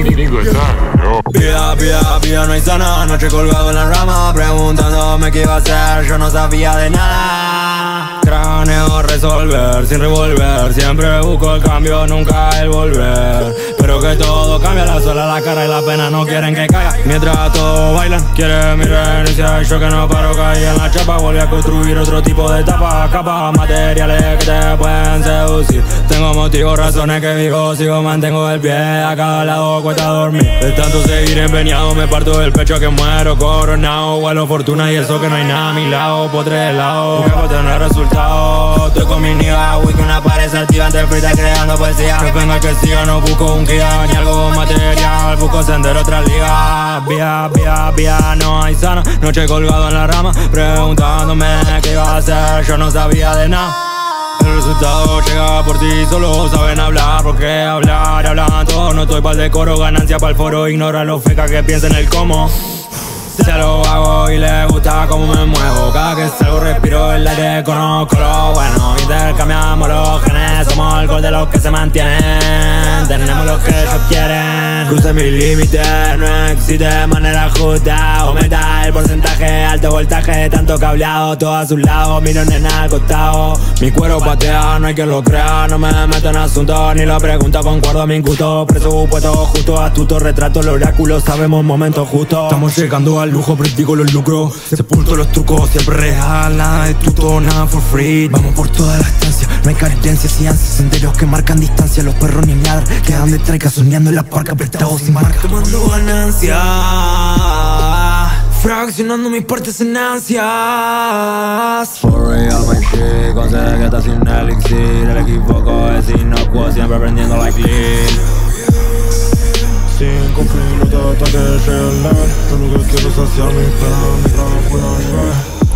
5 años. Vida no hay sana, noche colgado en la rama, preguntándome qué iba a hacer, yo no sabía de nada. Cráneo resolver, sin revolver, siempre busco el cambio, nunca el volver. Pero que todo cambia, la sola, la cara y la pena no quieren que caiga. Mientras todos bailan, quieren mi renuncia y yo que no paro, caí en la chapa. Volví a construir otro tipo de etapa, capas materiales que te pueden seducir. Tengo motivos, razones que vivo, sigo, mantengo el pie a cada lado, cuesta dormir. De tanto seguir empeñado, me parto del pecho que muero coronado. Vuelo fortuna y eso que no hay nada a mi lado, potre de lado, que por tener resultados. Estoy con mi nigga, que una pared se activa antes frita creando poesía. Que venga que siga, no busco un guía ni algo material, busco sender otra liga. Vía, no hay sana, noche colgado en la rama, preguntándome qué iba a hacer, yo no sabía de nada. El resultado llega por ti, solo saben hablar, porque hablan todos. No estoy pa'l decoro, ganancia pa'l foro, ignora los fecas que piensen el cómo. Se lo hago y le gusta cómo me muevo. Cada que salgo respiro el aire, conozco lo bueno. Intercambiamos los genes, somos el gol de los que se mantienen. Tenemos lo que ellos quieren. Cruce mis límites, no existe manera justa. Aumenta el porcentaje, alto voltaje, tanto cableado, todo a su lado, millones al costado. Mi cuero patea, no hay quien lo crea. No me meto en asuntos, ni lo pregunto, concuerdo a mi gusto. Presupuesto justo, astuto, retrato el oráculo, sabemos momentos justos. Estamos llegando al lujo, practico los lucros, sepulto los trucos, siempre real, nada de tuto, nada for free. Vamos por toda la estancia, no hay carencias y ansias, senderos que marcan distancia. Los perros ni ladran, quedan detrás soñando en la parca, apretados sin marca. Tomando ganancia, fraccionando mis partes en ansias. For real my shit, conseguí que está sin elixir. El equivoco es inocuo, siempre aprendiendo like Lil. 5 pilotos hasta que llegue el nivel. Todo lo que quiero es hacia mi pena, mi trabajo puedo nivel.